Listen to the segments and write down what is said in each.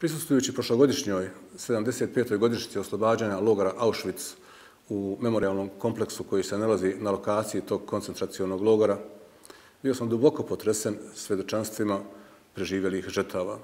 Prisustvujući prošlogodišnjoj 75. godišnjici oslobađanja logora Auschwitz u memorijalnom kompleksu koji se nalazi na lokaciji tog koncentracionog logora, bio sam duboko potresen svjedočanstvima preživjelih žrtava.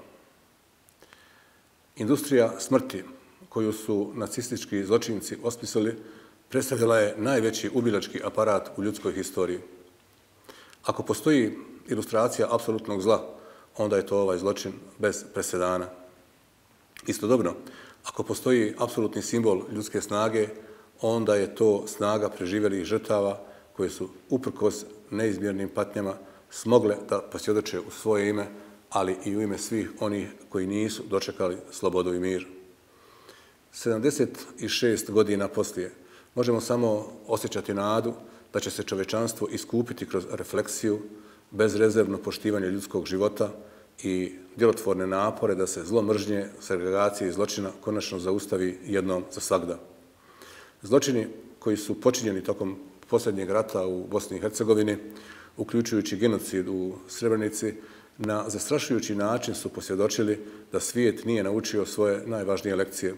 Industrija smrti koju su nacistički zločinci osmislili predstavljala je najveći ubilački aparat u ljudskoj historiji. Ako postoji ilustracija apsolutnog zla, onda je to ovaj zločin bez presedana. Istodobno, ako postoji apsolutni simbol ljudske snage, onda je to snaga preživjelih žrtava koje su uprkos neizmjernim patnjama smogle da posvjedoče u svoje ime, ali i u ime svih onih koji nisu dočekali slobodu i mir. 76 godina poslije možemo samo osjećati nadu da će se čovečanstvo iskupiti kroz refleksiju, bezrezervno poštivanje ljudskog života i djelotvorne napore da se zlo mržnje, segregacije i zločina konačno zaustavi jednom za svagda. Zločini koji su počinjeni tokom posljednjeg rata u Bosni i Hercegovini, uključujući genocid u Srebrenici, na zastrašujući način su posvjedočili da svijet nije naučio svoje najvažnije lekcije.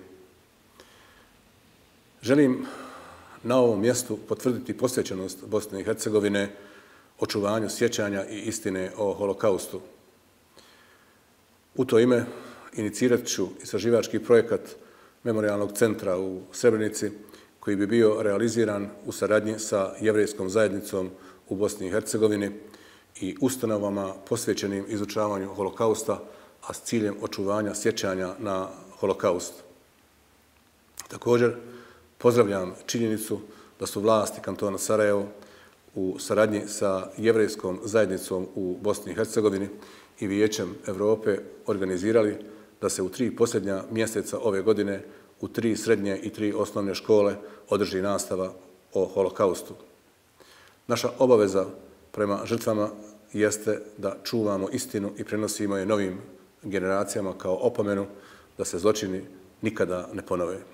Želim na ovom mjestu potvrditi posvećenost Bosne i Hercegovine očuvanju sjećanja i istine o holokaustu. U to ime inicirat ću istraživački projekat Memorijalnog centra u Srebrenici koji bi bio realiziran u saradnji sa jevrejskom zajednicom u Bosni i Hercegovini i ustanovama posvećenim izučavanju holokausta, a s ciljem očuvanja sjećanja na holokaust. Također, pozdravljam činjenicu da su vlasti kantona Sarajevo u saradnji sa jevrejskom zajednicom u Bosni i Hercegovini i Vijećem Evrope organizirali da se u 3 posljednja mjeseca ove godine u 3 srednje i 3 osnovne škole održi nastava o holokaustu. Naša obaveza prema žrtvama jeste da čuvamo istinu i prenosimo je novim generacijama kao opomenu da se zločini nikada ne ponove.